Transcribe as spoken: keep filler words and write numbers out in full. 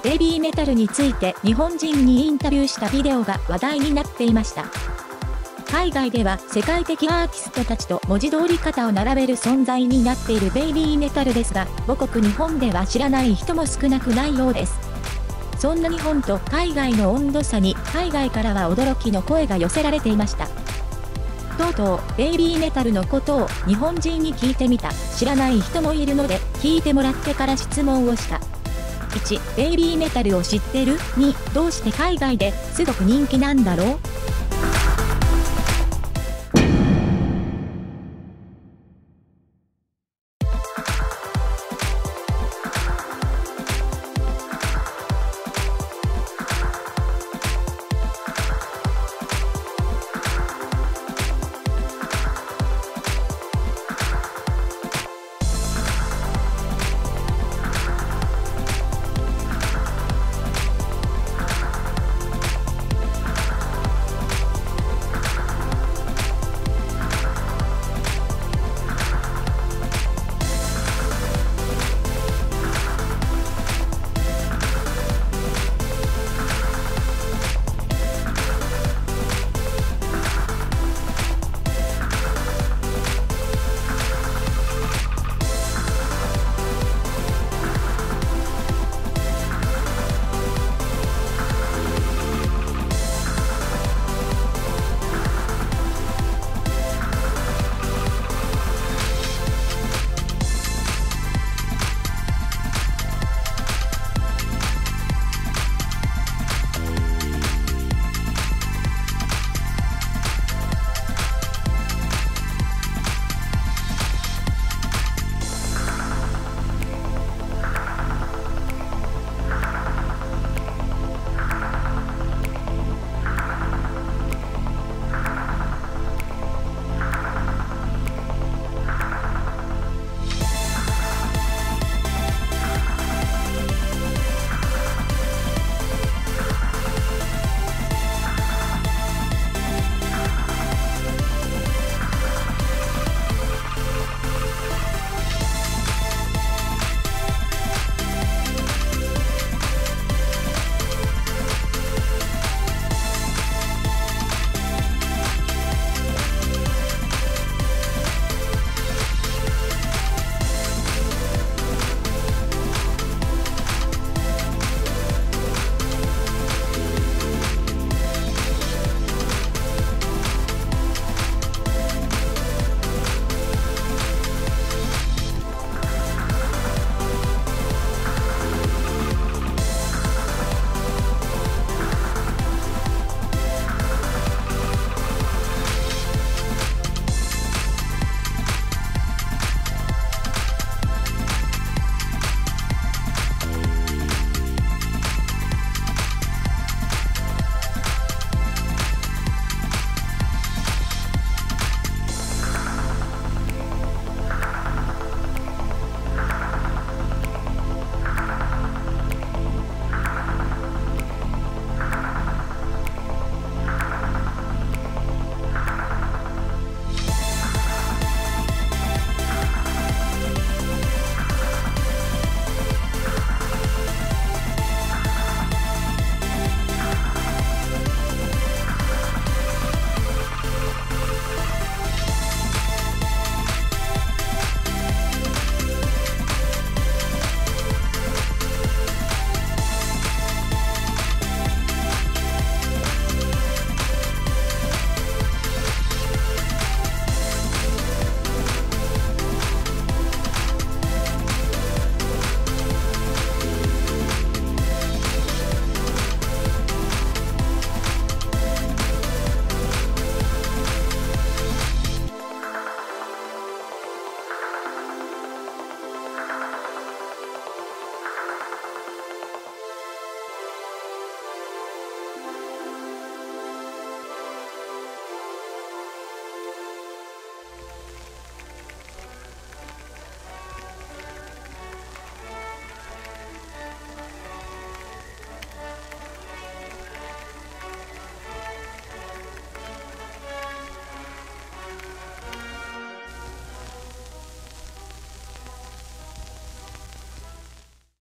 ベイビーメタルについて日本人にインタビューしたビデオが話題になっていました。海外では世界的アーティストたちと文字通り肩を並べる存在になっているベイビーメタルですが、母国日本では知らない人も少なくないようです。そんな日本と海外の温度差に海外からは驚きの声が寄せられていました。とうとうベイビーメタルのことを日本人に聞いてみた。知らない人もいるので聞いてもらってから質問をした。いち. ベイビーメタルを知ってる？に. どうして海外ですごく人気なんだろう？